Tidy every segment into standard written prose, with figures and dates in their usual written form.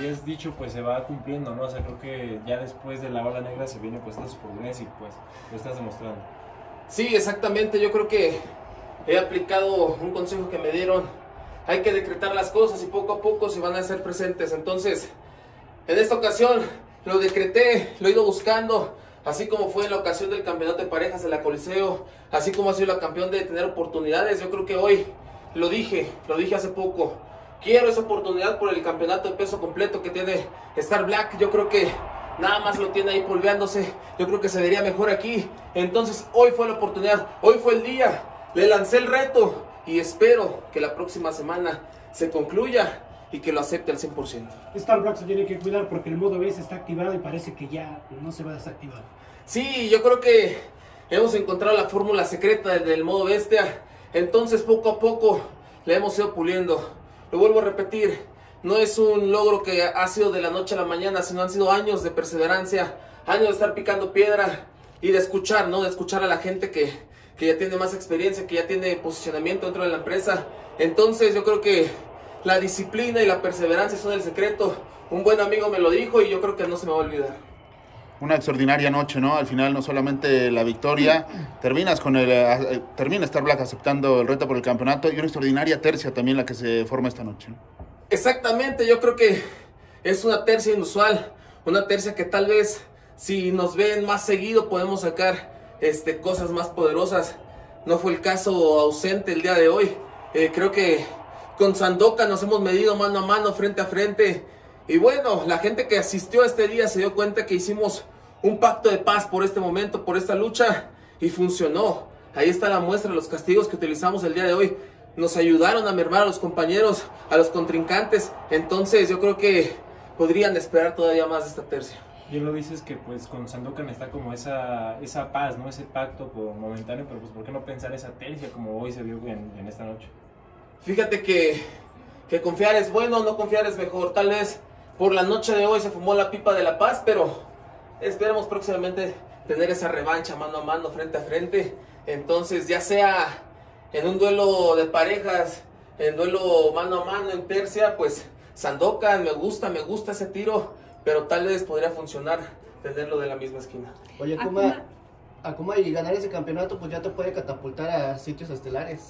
habías dicho pues se va cumpliendo, ¿no? O sea, creo que ya después de la ola negra se vienen pues estas oportunidades y pues lo estás demostrando. Sí, exactamente, yo creo que he aplicado un consejo que me dieron. Hay que decretar las cosas y poco a poco se van a hacer presentes. Entonces, en esta ocasión lo decreté, lo he ido buscando, así como fue en la ocasión del campeonato de parejas de la Coliseo, así como ha sido la campeón de tener oportunidades. Yo creo que hoy lo dije hace poco, quiero esa oportunidad por el campeonato de peso completo que tiene Star Black. Yo creo que nada más lo tiene ahí polveándose, yo creo que se vería mejor aquí. Entonces hoy fue la oportunidad, hoy fue el día, le lancé el reto y espero que la próxima semana se concluya y que lo acepte al 100%. Star Black se tiene que cuidar porque el modo base está activado y parece que ya no se va a desactivar. Sí, yo creo que hemos encontrado la fórmula secreta del modo bestia. Entonces poco a poco le hemos ido puliendo. Lo vuelvo a repetir, no es un logro que ha sido de la noche a la mañana, sino han sido años de perseverancia, años de estar picando piedra y de escuchar, ¿no? De escuchar a la gente que ya tiene más experiencia, que ya tiene posicionamiento dentro de la empresa. Entonces yo creo que la disciplina y la perseverancia son el secreto. Un buen amigo me lo dijo y yo creo que no se me va a olvidar. Una extraordinaria noche, ¿no? Al final no solamente la victoria, termina Star Black aceptando el reto por el campeonato y una extraordinaria tercia también la que se forma esta noche, ¿no? Exactamente, yo creo que es una tercia inusual, una tercia que tal vez si nos ven más seguido podemos sacar cosas más poderosas. No fue el caso ausente el día de hoy. Creo que con Sandokan nos hemos medido mano a mano, frente a frente. Y bueno, la gente que asistió a este día se dio cuenta que hicimos un pacto de paz por este momento, por esta lucha, y funcionó. Ahí está la muestra de los castigos que utilizamos el día de hoy. Nos ayudaron a mermar a los compañeros, a los contrincantes. Entonces yo creo que podrían esperar todavía más de esta tercia. Bien lo dices que pues con Sandokan está como esa paz, ¿no? Ese pacto momentáneo, pero pues ¿por qué no pensar esa tercia como hoy se vio en esta noche? Fíjate que confiar es bueno, no confiar es mejor. Tal vez por la noche de hoy se fumó la pipa de la paz, pero esperemos próximamente tener esa revancha mano a mano, frente a frente. Entonces ya sea en un duelo de parejas, en duelo mano a mano, en tercia, pues Sandokan, me gusta ese tiro, pero tal vez podría funcionar tenerlo de la misma esquina. Oye, Akuma, y ganar ese campeonato pues ya te puede catapultar a sitios estelares.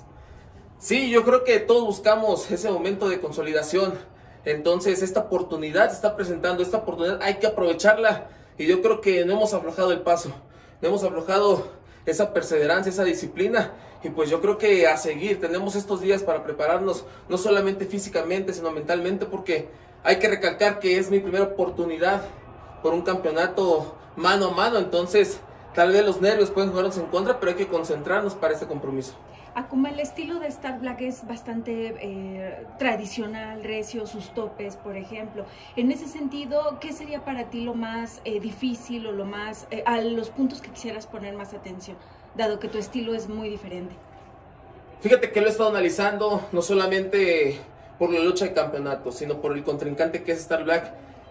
Sí, yo creo que todos buscamos ese momento de consolidación. Entonces esta oportunidad se está presentando, esta oportunidad hay que aprovecharla. Y yo creo que no hemos aflojado el paso, no hemos aflojado esa perseverancia, esa disciplina. Y pues yo creo que a seguir, tenemos estos días para prepararnos, no solamente físicamente, sino mentalmente, porque hay que recalcar que es mi primera oportunidad por un campeonato mano a mano. Entonces tal vez los nervios pueden jugarnos en contra, pero hay que concentrarnos para este compromiso. Como el estilo de Star Black es bastante tradicional, recio, sus topes, por ejemplo. En ese sentido, ¿qué sería para ti lo más difícil o lo más a los puntos que quisieras poner más atención, dado que tu estilo es muy diferente? Fíjate que lo he estado analizando, no solamente por la lucha de campeonato, sino por el contrincante que es Star Black.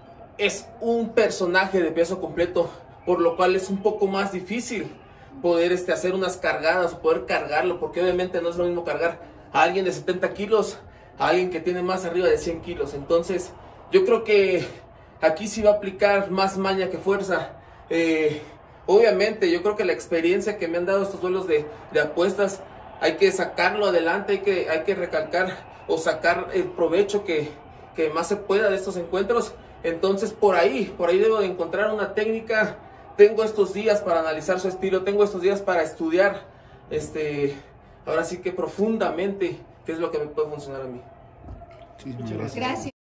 Es un personaje de peso completo, por lo cual es un poco más difícil poder hacer unas cargadas o poder cargarlo, porque obviamente no es lo mismo cargar a alguien de 70 kilos a alguien que tiene más arriba de 100 kilos. Entonces yo creo que aquí sí va a aplicar más maña que fuerza. Obviamente yo creo que la experiencia que me han dado estos duelos de apuestas hay que sacarlo adelante, hay que recalcar o sacar el provecho que más se pueda de estos encuentros. Entonces por ahí debo de encontrar una técnica. Tengo estos días para analizar su estilo, tengo estos días para estudiar, ahora sí que profundamente, qué es lo que me puede funcionar a mí. Sí, muchas gracias. Gracias.